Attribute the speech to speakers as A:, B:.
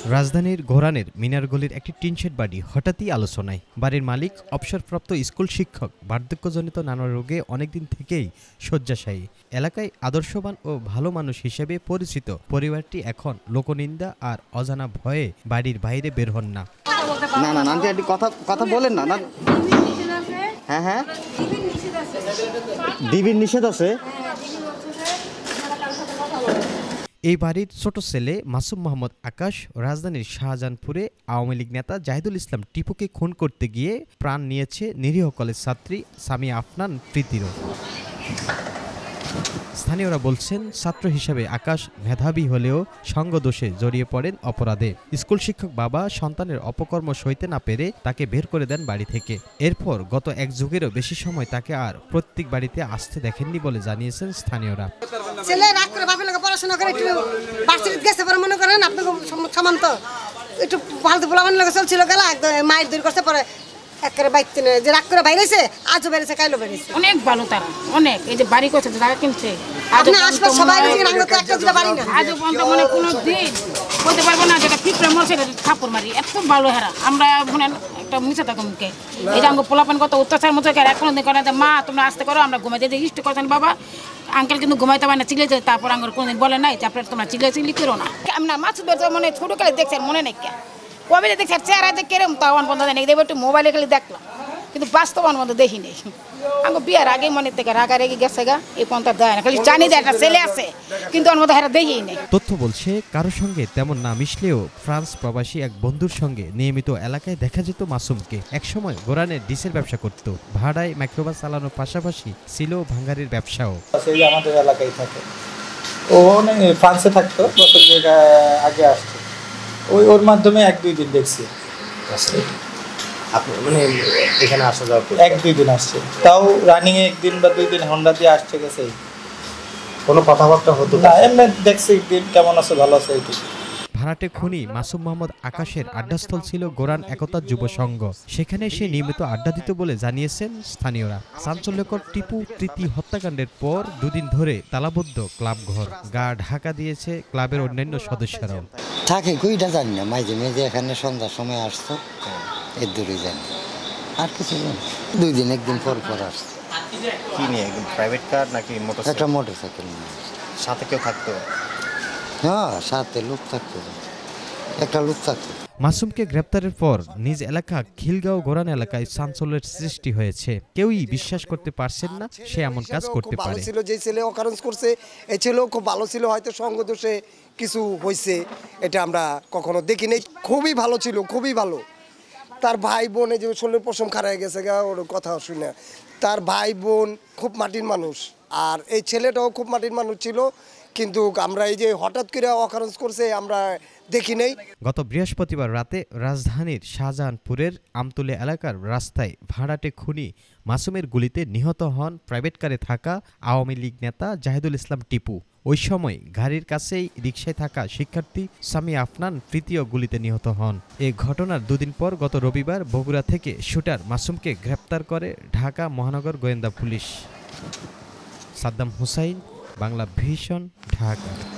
A: রাজধানীর ঘোরানের মিনারগলির একটি টিনশেড বাড়ি হঠাৎই আলোচনায়। বাড়ির মালিক অবসরপ্রাপ্ত স্কুল শিক্ষক, বার্ধক্যজনিত নানা রোগে অনেকদিন থেকেই শয্যাশায়ী। এলাকায় আদর্শবান ও ভালো মানুষ হিসেবে পরিচিত পরিবারটি এখন লোকনিন্দা আর অজানা ভয়ে বাড়ির বাইরে বের হন না।
B: না না আন্টি আন্টি কথা বলেন না। হ্যাঁ হ্যাঁ, ডিবির নিষেধ আছে।
A: এই বাড়ির ছোট ছেলে মাসুম মোহাম্মদ আকাশ রাজধানীর শাহজাহানপুরে আওয়ামী লীগ নেতা জাহিদুল ইসলাম টিপুকে খুন করতে গিয়ে প্রাণ নিয়েছে নিরীহ কলেজ ছাত্রী সামিয়া আফনান প্রীতিরও। স্থানীয়রা বলছেন, ছাত্র হিসেবে আকাশ মেধাবী হলেও সঙ্গদোষে জড়িয়ে পড়েন অপরাধে। স্কুল শিক্ষক বাবা সন্তানের অপকর্ম সইতে না পেরে তাকে বের করে দেন বাড়ি থেকে। এরপর গত এক যুগেরও বেশি সময় তাকে আর প্রত্যেক বাড়িতে আসতে দেখেননি বলে জানিয়েছেন স্থানীয়রা।
C: ছেলে রাগ করে বাপের লোকে পড়াশোনা করে একটু ভার্সিটিতে গেছে পরে মনে করেন আপনি সমান তো একটু ফালতু পোলাবান লোকে চলছিল গেলা একদম মায়ের দূর করছে পরে একেবারে বাইতে নেই যে রাগ করে বাইরেছে, আজও বেড়েছে কাইলও বেড়েছে।
D: অনেক ভালো তারা, অনেক এই যে বাড়ি করছে জায়গা কিনছে।
C: আশপাশ সবাই একটা দুটো বাড়ি না,
D: আজও পর্যন্ত মানে কোনো দিন বলতে পারবো না যেটা পিঁপড়ে মরছে থাপ্পড় মারি। এত ভালো হেরা আমরা মনে একটা মিশে থাকো মুখে এই যে আমাকে পোলাপান কত অত্যাচার মতো কোনো দিন করে মা তোমরা আসতে করো আমরা ঘুমাইতে যে ইষ্ট করতেন বাবা আঙ্কেল কিন্তু ঘুমাইতে পারে না চিলেছে। তারপর আমার কোনোদিন বলে নাই যে আপনার তোমরা চিল্লি করো না। আমরা মাছ মনে ছোটোকালে দেখছেন মনে নেই কবে দেখছি চেহারা দেখে কেরম তা বন্ধ নেই দেখবো একটু মোবাইলে গেলে দেখলাম কিন্তু বাস্তব বন্ধ দেখি নেই। আমার বিয়ার আগে মনে থেকে রাগা রেগে গেছে গা এই পন্থা দেয় না, খালি জানি যে একটা ছেলে আছে কিন্তু ওর মধ্যে হেরা দেখি নেই।
A: তথ্য বলছে, কারোর সঙ্গে তেমন না মিশলেও ফ্রান্স প্রবাসী এক বন্ধুর সঙ্গে নিয়মিত এলাকায় দেখা যেত মাসুমকে। একসময় গোরানের ডিসের ব্যবসা করত, ভাড়ায় মাইক্রোবাস চালানোর পাশাপাশি ছিল ভাঙ্গারির ব্যবসাও।
E: আমাদের এলাকায় থাকে, ও ফ্রান্সে থাকতো, আগে আসতো, ওর মাধ্যমে 1-2 দিন দেখছি।
B: আপনি মানে এখানে আসা যাওয়া
E: 1-2 দিন আসছে, তাও রানিং এ 1 দিন বা 2 দিন হন্ডা দিয়ে আসছে গেছে।
B: কোনো কথাবার্তা হতো
E: না, এমনি দেখছি একদিন কেমন আছে ভালো আছে এইটুকু।
A: ভাড়াটে খুনি মাসুম মোহাম্মদ আকাশের আড্ডাস্থল ছিল গোরান একতা যুব সংঘ। সেখানে সে নিয়মিত আড্ডা দিত বলে জানিয়েছেন স্থানীয়রা। চাঞ্চল্যকর টিপু তৃতীয় হত্যাকাণ্ডের পর 2 দিন ধরে তালাবদ্ধ ক্লাব ঘর, গা ঢাকা দিয়েছে ক্লাবের অন্যান্য সদস্যরাও।
F: থাকে কইটা জানি না, মাঝে মাঝে এখানে সন্ধ্যার সময় আসতো, এর দূরে জানি আর কিছু জানি। 2 দিন 1 দিন পর আসতো।
B: কি নিয়ে, প্রাইভেট কার নাকি মোটরসাইকেল?
F: একটা মোটরসাইকেল নিয়ে।
B: সাথে কেউ থাকতো?
F: হ্যাঁ, সাথে লোক থাকতো, একটা লোক থাকতো।
A: মাসুমকে গ্রেপ্তারের পর নিজ এলাকা খিলগাঁও গোরান এলাকায় চাঞ্চল্যের সৃষ্টি হয়েছে। কেউই বিশ্বাস করতে পারছেন না সে এমন কাজ করতে পারে।
G: ছিল যে ছেলে অকারণ করছে, এই ছেলেও খুব ভালো ছিল, হয়তো সঙ্গদোষে কিছু হয়েছে, এটা আমরা কখনো দেখিনি। খুবই ভালো ছিল, খুবই ভালো। তার ভাই বোন এই যে শরীরের পশম খারাপ হয়ে গেছে গা, ওর কথা শুনে। তার ভাই বোন খুব মাটির মানুষ, আর এই ছেলেটাও খুব মাটির মানুষ ছিল, কিন্তু আমরা এই যে হঠাৎ করে অকারণ করছে আমরা দেখি নেই।
A: গত বৃহস্পতিবার রাতে রাজধানীর শাহজাহানপুরের আমতুলে এলাকার রাস্তায় ভাড়াটে খুনি মাসুমের গুলিতে নিহত হন প্রাইভেট কারে থাকা আওয়ামী লীগ নেতা জাহিদুল ইসলাম টিপু। ওই সময় গাড়ির কাছেই রিকশায় থাকা শিক্ষার্থী সামিয়া আফনান প্রীতিও গুলিতে নিহত হন। এই ঘটনার 2 দিন পর গত রবিবার বগুড়া থেকে শুটার মাসুমকে গ্রেপ্তার করে ঢাকা মহানগর গোয়েন্দা পুলিশ। সাদ্দাম হুসাইন, বাংলা ভিশন, ঢাকা।